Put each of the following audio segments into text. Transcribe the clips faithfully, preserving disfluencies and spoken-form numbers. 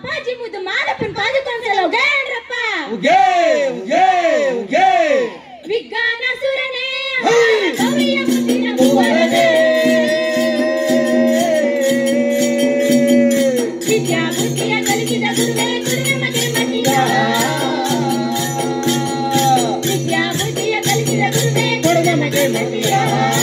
ಅಪ್ಪಾಜಿ ಮುದ್ದು ಮಾದಪ್ಪನ ಪಾದಕ್ಕೊಂದ್ಸಲ ಉಗೇಳ್ರಪ್ಪ ಉಗೇ ಉಗೇ ಉಗೇ ವಿಜ್ಞಾನ ಸುರನೇ ಗೌರಿಯ ಮುದ್ದಿನ ಮೂವರನೇ ವಿದ್ಯಾ ಬುದ್ಧಿಯ ಕಲಿಸಿದ ಗುರುವೇ ಗುರುವೆ ಮಗೆ ಮತಿಯ ವಿದ್ಯಾ ಬುದ್ಧಿಯ ಕಲಿಸಿದ ಗುರುವೇ ಗುರುವೆ ಮಗೆ ಮತಿಯ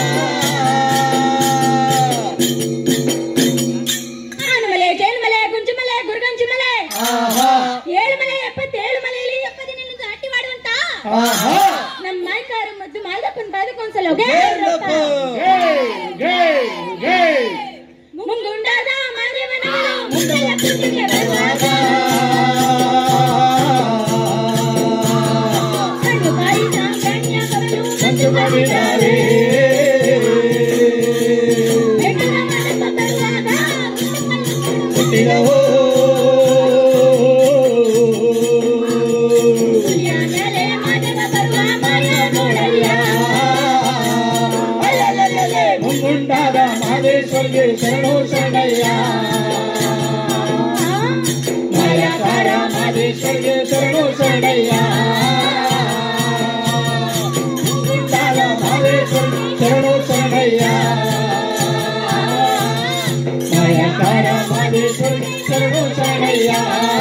ಆನಮಲೆ ಜೇನುಮಲೆ ಗುಂಜುಮಲೆ ಗುರುಗಂಜುಮಲೆ ಏಳುಮಲೆ ಎಪ್ಪತ್ತೇಳು ಮಲೆಯಲ್ಲಿ ಎಪ್ಪದಿನೆಲ್ಲದು ಅಟ್ಟಿ ಮಾಡುವಂತ ನಮ್ಮ ಮಾಯ್ಕಾರ ಮತ್ತು ಮಾದಪ್ಪನ ಪಾದಕ್ಕೊಂದ್ಸಲ ಮುಂಗುಂಡಾದ ಮಾದೇವನವನು ಮುಂದೆಲ್ಲ ಕುಂಟಿಗೆ ಬರುವಾಗ ಕಣ್ಣು ಬಾಯಿ ಸಾಂಗಣ್ಯ ಕವಲು ಮಂಜು ಕವಿದಾರೆ ಬೆಟ್ಟದ ಮಾದಪ್ಪ ಬರುವಾಗ ಹುಟ್ಟಿದವೋ ಹುಲಿಯ ಮೇಲೆ ಮಾದವ ಬರುವ ಮಾಯ ನೋಡಯ್ಯ ಮುಂಗುಂಡಾದ ಮಾದೇಶ್ವರಿಗೆ ಶರಣೋ ಶರಣಯ್ಯ ಮಾಯಕಾರ ಮಾದೇಶ್ವರಿಗೆ ಶರಣೋ ಶರಣಯ್ಯ ಮುಂಗುಂಡಾದ ಮಾದೇಶ್ವರಿಗೆ ಶರಣೋ ಶರಣಯ್ಯ ಮಾಯಕಾರ ಮಾದೇಶ್ವರಿಗೆ ಶರಣೋ ಶರಣಯ್ಯ